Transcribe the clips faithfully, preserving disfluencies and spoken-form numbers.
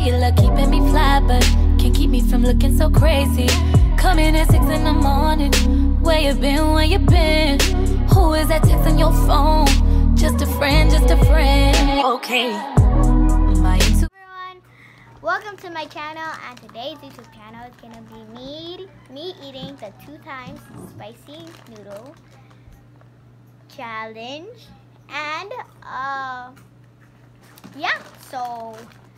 you love keeping me fly, but can't keep me from looking so crazy. Coming at six in the morning. Where you been, where you been? Who is that texting your phone? Just a friend, just a friend. Okay. My YouTube. Everyone, welcome to my channel, and today's YouTube channel is gonna be me, me eating the two times spicy noodle challenge, and uh, yeah. So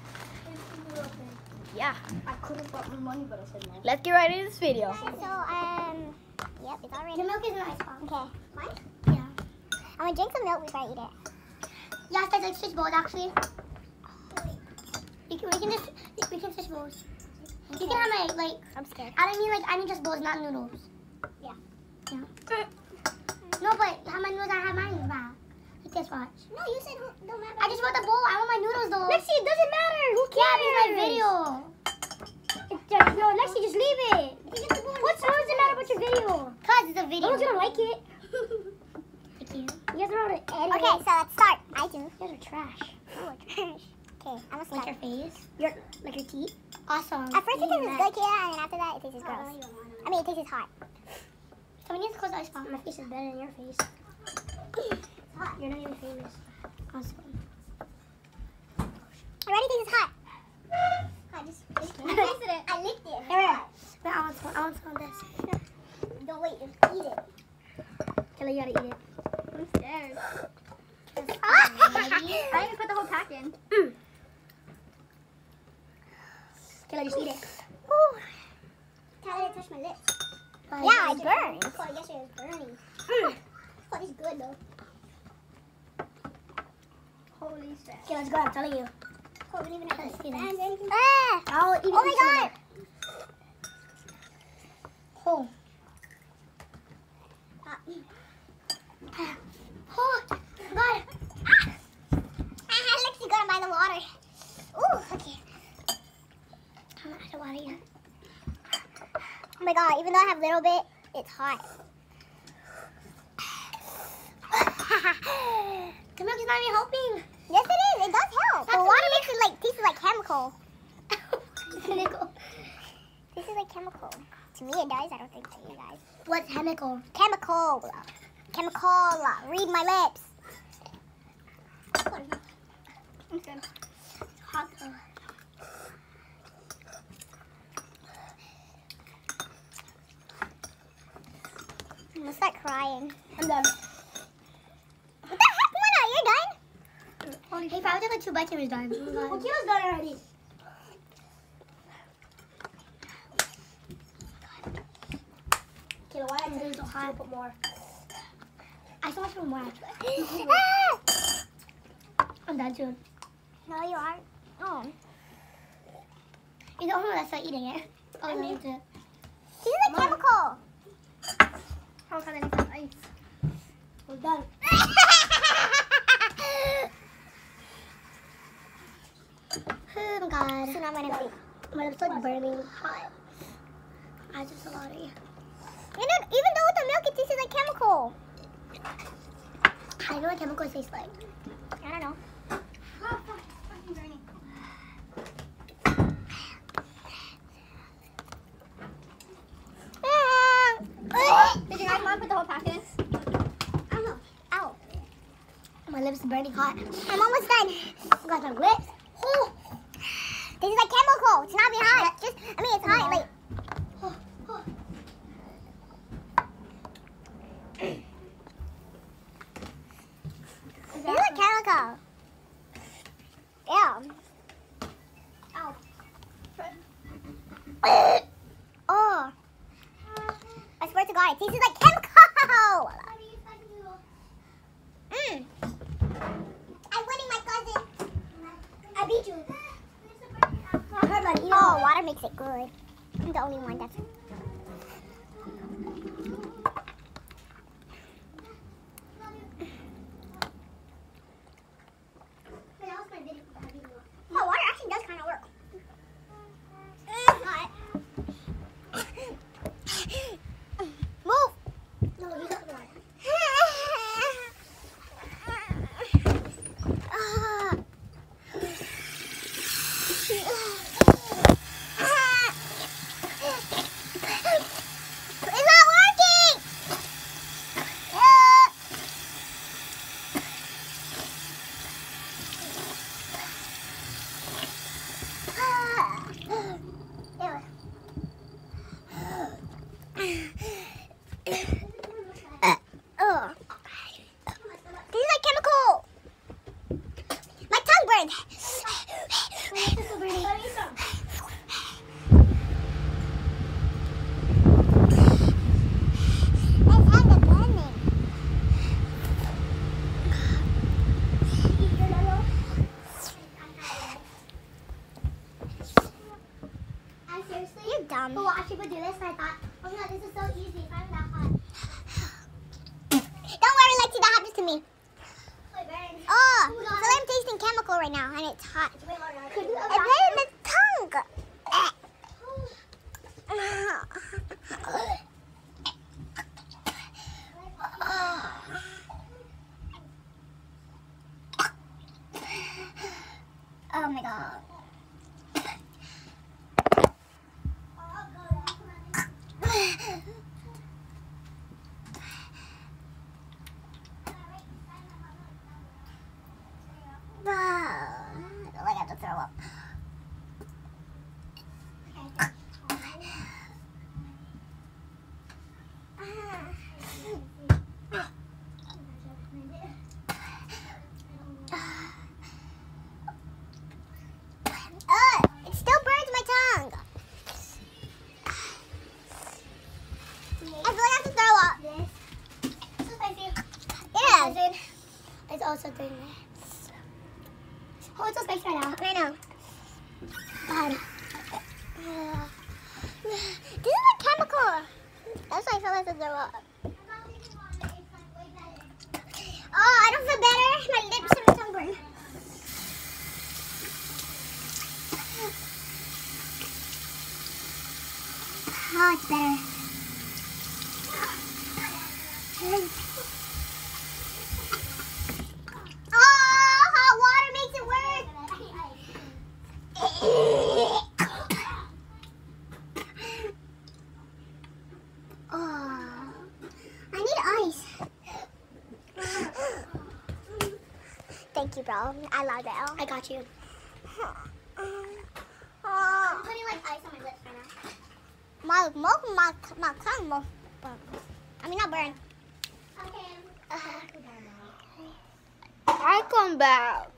yeah, I could have bought my money, but I said no. let's get right into this video. So, um, yep, it's already. The milk is in the ice box. Okay. Mine? Yeah. I'm gonna drink some milk before I eat it. Yes, there's like switch bowls actually. You can, we can just, we can switch bowls. Okay. You can have my, like, I'm scared. I don't mean like, I mean just bowls, not noodles. Yeah. Yeah. No, but how my noodles I have mine in the back. Like this, watch. No, you said no matter. I just want the bowl. I want my noodles though. Lexi, it doesn't matter. Who Yeah, cares? it's my video. It's just, no, Lexi, just leave it. What's what does it matter about your video? Cause it's a No video. one's gonna like it. Thank you. You guys know how to edit. Okay, so let's start. I do. You guys are trash. Oh, trash. Okay, I'm gonna Like start. your face. Your like your teeth. Awesome. At first it Yeah. tastes good, Kira, and then after that it tastes Oh, gross. you don't want it. I mean, it tastes hot. So we need to close the ice box. My face is better than your face. You're not even famous. Awesome. Already tastes hot. I just, I tasted it. I licked it. Here. Wait, I want some. I want some of this. Don't wait, just eat it. Kelly, you gotta eat it. I'm scared. Ah! I didn't even put the whole pack in. Mm. Kelly, just eat it. Ooh. Tyler, touch my lips. Yeah, it burns. Oh, yesterday was burning. Mm. Oh, it's good though. Holy shit. Okay, let's go. I'm telling you. Oh, we didn't even have to see that. Ah. I'll even Oh my eat some of god. that. Oh. Oh, God. Ah, Lexi got by the water. Ooh, okay. I'm not the water yet. Oh my god, even though I have a little bit, it's hot. The milk is not even helping. Yes, it is. It does help. That's the water makes it like tastes like chemical. Chemical. This is like chemical. To me, it does. I don't think to you guys. What's chemical? Chemical. Chemical. Read my lips. Okay. Hot though. I'm gonna start crying. I'm done. What the heck, Mona? You're done? Holy He probably took like two bites and was done. Oh, Well, God. Kila's done already. Kayla, why is it so hot? Put more. I still want to put more. Ah! I'm done soon. No, you aren't. Oh. You're the only one that's not eating it. Oh, I need to. This is like chemical. How can I need some ice? We're done. Oh my God. So now I'm gonna be. My lips like burning hot. I just a lot of you. You know, even though with the milk, it tastes like chemical. I know what chemicals taste like. I don't know. Did you guys want to put the whole pack in? I don't know. Ow. My lips are burning hot. I'm almost done. I got my lips. Oh. This is like chemical. It's not being hot. Just, I mean, it's hot. Like, Oh. Oh. this is like chemical. Ew. Ow. Oh. I swear to God, it tastes like chemical. Mm. I'm winning, my cousin. I beat you. I heard like, oh, water makes it good. I'm the only one that's. Oh, water actually does kind of work. Hot. Move. No, you got the water. Ah. um. But watch people do this, and I thought, oh no, this is so easy. If I'm that hot. Don't worry, Lexi, that happens to me. Oh, it burns. Oh, Oh my so God. I'm tasting chemical right now, and it's hot. It's way harder. It's right in the tongue. Oh my God. I have to throw up. Uh, it still burns my tongue. I feel like I have to throw up. This. So spicy. Yeah. It's also doing this. Oh, it's so spicy right now. I know. Um, this is a chemical. That's why I feel like I have to throw up. Oh, I don't feel better. My lips and my tongue burn. Oh, it's better. Oh, hot water makes it worse. Oh, I need ice. Thank you, bro. I love that. I got you. Oh, I'm putting like ice on my lips right now. my mouth, my my tongue, mouth burn. I mean, not burn. Okay. I come back.